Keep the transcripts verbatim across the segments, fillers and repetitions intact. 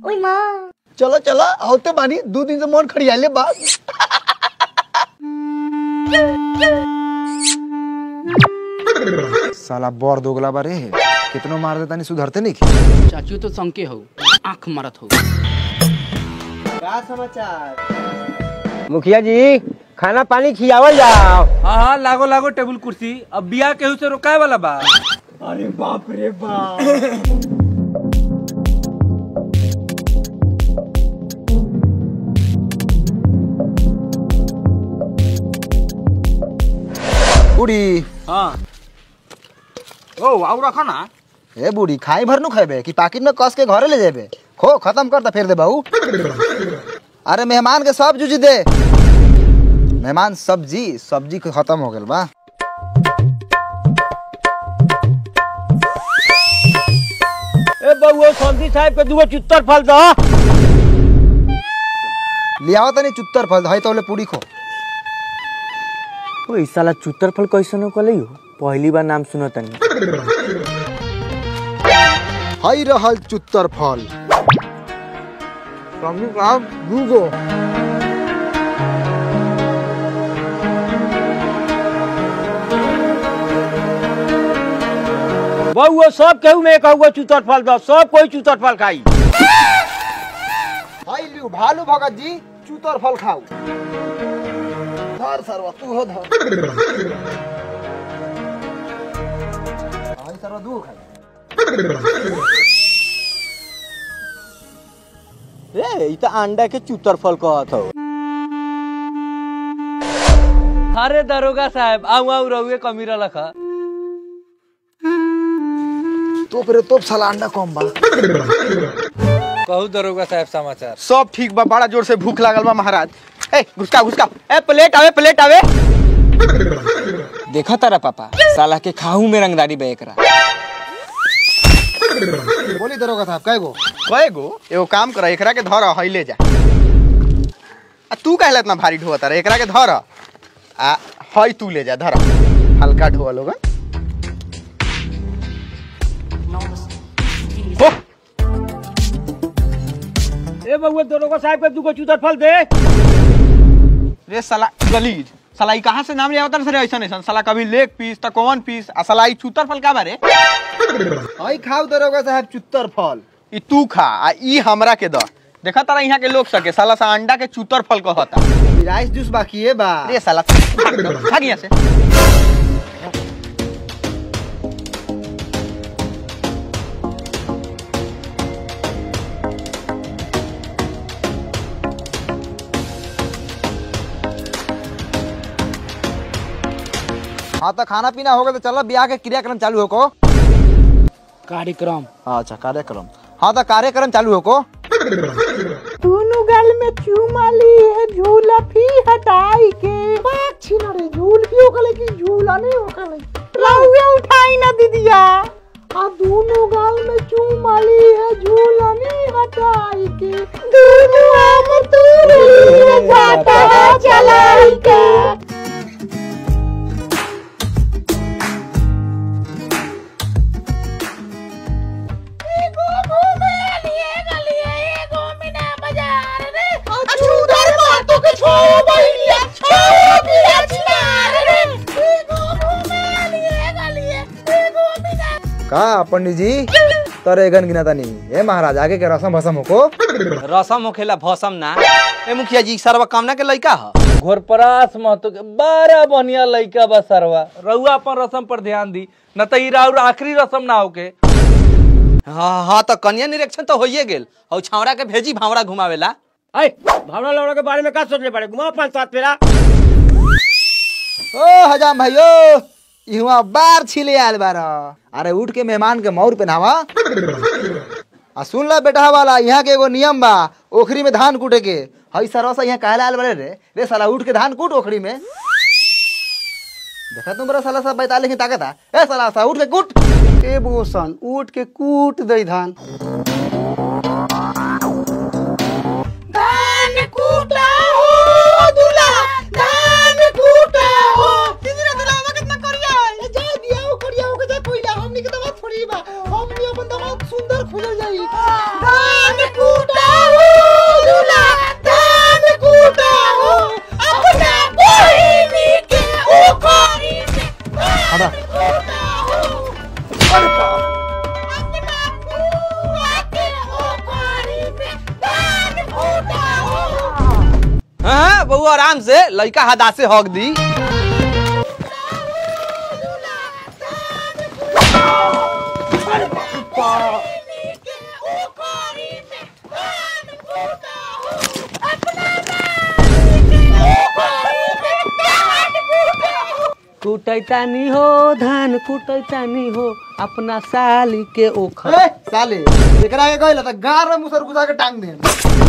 ओए माँ चलो चलो आवते बानी दो दिन से मन खड़ियाले बा। साला बोर दोगला बारे कितनो मार देता नहीं सुधरते नहीं। चाचू तो संके हो आँख मारत हो। क्या समाचार मुखिया जी, खाना पानी खियावल जाओ। हाँ हाँ लागो लागो टेबुल कुर्सी। अब बिया केहू से रोकाए वाला बा। अरे बाप रे बाप। बूढ़ी हाँ ओ आउ रखा ना। ए बूढ़ी खाई भर नु खेबे कि पाकिट में कस के घरे ले जेबे। खो खत्म कर ता फिर दे बाऊ। अरे मेहमान के सब जूझी दे। मेहमान सब्जी सब्जी खत्म हो गेल बा। ए बउआ सब्जी साहब के दुगो चुत्तर फल दो। लियाओ तनी चुत्तर फल हई तोले पूरी खो। ओ साला चुत्तर फल कैसन कलई हो, पहली बार नाम सुनो तनी। हई रहल चुत्तर फल। सब्जी का दूगो। बउआ सब केहू में कहूँ चुत्तर फल दो, सब कोई चुत्तर फल खाई। हई लियो भालू भगत जी चुत्तर फल खाऊ। धर सरवा तू हो धर। हई सरवा दू खाई। ए ई त अंडा के चुत्तर फल कहत हो। अरे दरोगा साहब आऊ आऊ रहुए कमीरा लखा। तो फिर तो साला अंडा कम बा। कहू दरोगा साहब समाचार। सब ठीक बा, बड़ा जोर से भूख लागल बा महाराज। ए घुसका घुसका। ए प्लेट आवे प्लेट आवे। देखा तारा पापा साला के खाहू में रंगदारी बे एकरा। बोली दरोगा साहब कय गो कय गो एगो काम कर, एकरा के धर हई ले जा। आ तू काहे इतना भारी ढोता रे, एकरा के धर आ हई तू ले जा। धर हल्का ढोआ लोगा। हो ए बउआ दरोगा साहब के दुगो चुत्तर फल दे। रे साला गलीज साला ई कहां से नाम ले आवता रे ऐसा ऐसा। साला कभी लेग पीस त कौन पीस आ साला ई चुत्तर फल का बारे। हई खाऊ दरोगा साहब चुत्तर फल। ई तू खा आ ई हमरा के द। देखा तारा यहाँ के लोग सके साला सा अंडा के चुत्तर फल कहता। राइस जूस बाकी है बा। रे साला भाग यहाँ से। हाँ तो खाना पीना होगा तो चलो ब्याह के क्रियाक्रम चालू हो को। कार्यक्रम अच्छा कार्यक्रम। हाँ तो कार्यक्रम चालू हो को। दोनों गल में चूमा ली है झूला भी हटाई के। बात छीना रे झूल भी ओकले की झूला नहीं ओकले। लाउया उठाई ना दीदिया। आ दोनों गल में चूमा ली है झूला नहीं हटाई के। दोनों आम तूरी है जाता है चलाई के। का पंडित जी तरे गन गिनाता नहीं। ए महाराज आगे के रसम भसम हो को। रसम होखेला भसम ना। ए मुखिया जी सरवा कामना के लइका ह। घोरपरास महतो के बारह बढ़िया लइका बा सरवा। रउआ अपन रसम पर ध्यान दी न त ई राउर आखिरी रसम ना होके। हाँ हाँ तो कन्या निरीक्षण तो होइए गेल। और छावड़ा के भेजी भावड़ा घुमावेला। ए भावना लौड़ा के बारे में का सोचले पड़े, घुमाओ पांच सात फेरा। ओ हजाम भाइयो इहुआ बार छिले आल बार। अरे उठ के मेहमान के मौर पहनावा। आ सुन ला बेटा वाला यहाँ के एगो नियम बा, ओखरी में धान कूटे के। हई सरवा यहाँ काहे आल बड़े रे। रे साला उठ के धान कूट ओखरी में। देखा तुम बड़ा साला सब बैताले की ताकत है। ए साला सा उठ के कूट। ए बोसन उठ के कूट दई धान। धान कूटा हो दूल्हा, धान कूटा हो। दीदी रे दूल्हा कितना करिया है। जा दिया ओ करिया हो के जा कोइला। हमनी के दवा थोड़ी बा, हमनी अपन दवा सुंदर खुल जाई। धान कूटा बहू आराम से, लड़का हदा से हक दी। कुटैतानी हो धान कुटैतानी हो अपना साली के ओखर। ए साले एकरा के कहला त गार में मुसर घुसा के टांग दे।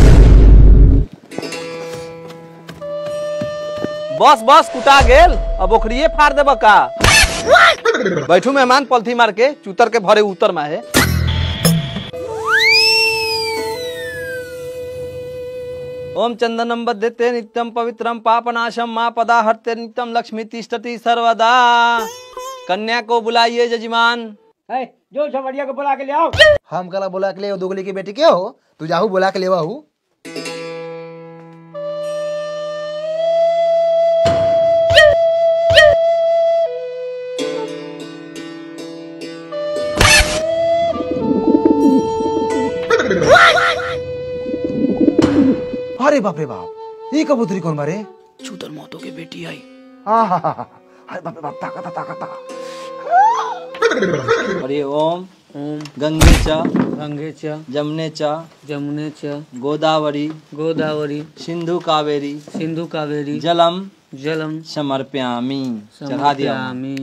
बस बस कुटा गेल, अब ओखरिए फाड़ देब का। बैठू मेहमान पलथी मार के, चूतर के भरे उतर माहे। ओम चंदनम बद्धते नित्यम पवित्रम पापनाशम माँ पदा हरते नित्यम लक्ष्मी तिष्ठति सर्वदा। कन्या को बुलाइए जजमान। जो झमड़िया को बुला के ले आओ। हम कला बोला के ले दोगली की बेटी के हो, तू जाहू बोला के लेवा हूँ। अरे बाप रे बाप, ये कबूतरी कौन मारे? चूतर मौतों की बेटी आई। हाँ हाँ हाँ, अरे बाप रे बाप, ताकत ताकत ताकत। अरे ओम ओम गंगे च गंगे च जमुने च जमुने च गोदावरी गोदावरी सिंधु कावेरी सिंधु कावेरी जलम जलम समर्प्यामी। चढ़ा दिया। समर्पयामि।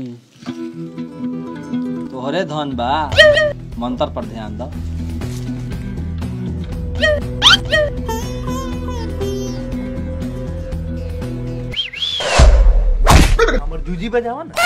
तोहरे धन बा, मंत्र पर ध्यान दो। हमर जूजी बजावा ना।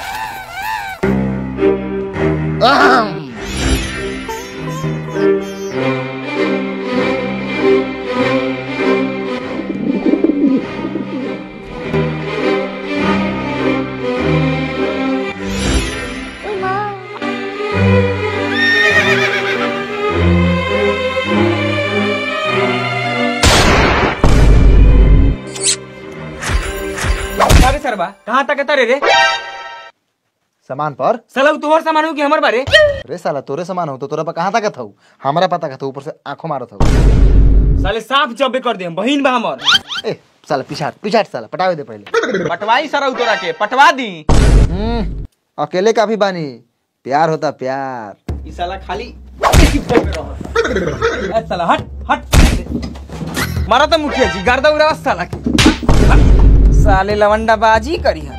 अरे सरबा कहाँ तक तारे रे? सामान पर साला तोहर सामान हो कि हमर बारे? रे साला तोरे सामान हो तो तोरा पर कहाँ तक हूँ? हमारा पता का ऊपर से आंखों मारत हूँ। साले साफ जब्बे कर दे, बहिन बा हमर। ए साला पिछाड़ पिछाड़ साला पटावे दे पहले। पटवाई सारा तोरा के पटवा दी। हम्म अकेले काफी बानी, प्यार होता प्यार। ई साला खाली ए साला हट हट। मारा तो मुखिया जी गर्दा उड़ावा साला के। साले लवंडा बाजी करी है।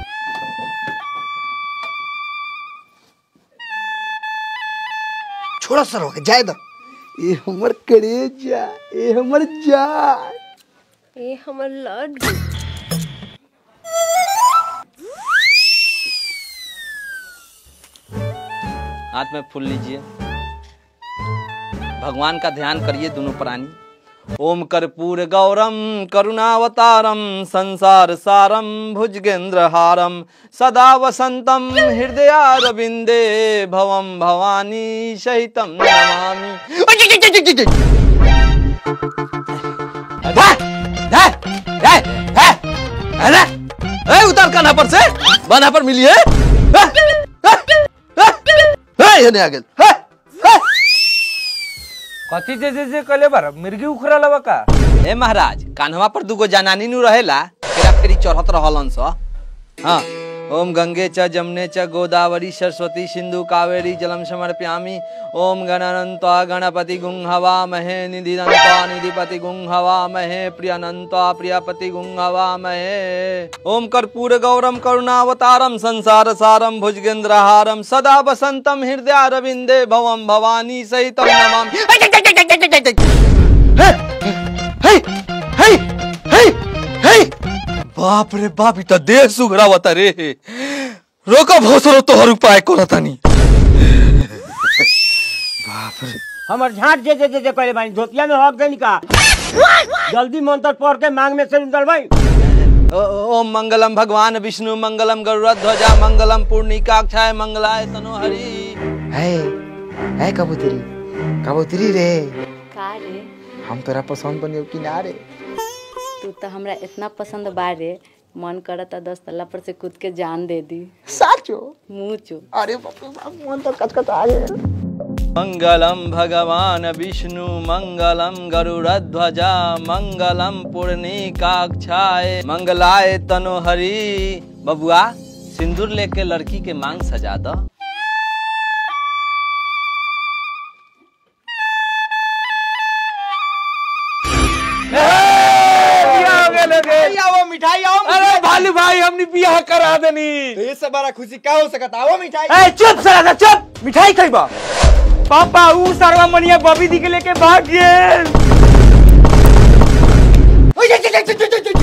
छोड़ा सर होके जाए दो। ए हमर कलेजा, ए हमर जान, ए हमर लड्डू। हाथ में फूल लीजिए, भगवान का ध्यान करिए दोनों प्राणी। ओम कर्पूर गौरम करुणावतारम संसार सारम भुजगेंद्र हारम सदा वसंतम हृदयारविंदे भवम भवानी सहितम नमामि। उतार कान्हा पर से, बान्हा पर मिलिए। कथी जे जे जे कले बार मिर्गी उखरा लवा का? ए महाराज, कान्हवा पर दुगो जनानी नु रहेला, तेरा फेरी चढ़त रहलन स। हाँ, ओम गंगे च जमुने च गोदावरी सरस्वती सिंधु कावेरी जलम समर्प्यामि। ओम गणानंत्वा गणपति गुं हवा महे निधिनंत्वा निधिपति गुं हवा महे प्रियनंत्वा प्रियपति गुं हवा महे। ओम कर्पूर गौरम करुणावतारम संसार सारम भुजगेंद्रहारम सदा वसंतम हृदयारविंदे भवम भवानी सहितम नमामि। बाप रे बाप, इतना देह सुगरावता रे। रोका भोसरो तोहर उपाय कोना तानी। बाप रे, हमर झाट जे जे जे कले बानी धोतिया में हक देनी का? जल्दी मंत्र पढ़ के मांग में से निकल भाई। ओम मंगलम भगवान विष्णु मंगलम गरुड़ध्वजा मंगलम पूर्णिकाक्षाय मंगलाय तनोहरि। है है कबूतरी, कबूतरी रे, का रे? हम तोरा पसंद बनियो कि ना रे? तू तो हमरा इतना पसंद बारे, मन करता दस तल्ला पर से कूद के जान दे दी। साचो? मुँह चो। अरे बाप रे बाप, मन तो कचकच आ गया। मंगलम भगवान विष्णु मंगलम गरुड़ध्वजा मंगलम पूर्णिकाक्षाय मंगलाय तनोहरि। बबुआ सिंदूर लेके लड़की के मांग सजा दो। आओ मिठाई आओ। अरे भालू भाई हमने बियाह करा देनी। ये सब बड़ा खुशी का हो सकता। आओ मिठाई। ए चुप साला चुप, मिठाई खइबा। पापा ऊ सरवा मनिया बबी दी के लेके भाग गेल। ओए,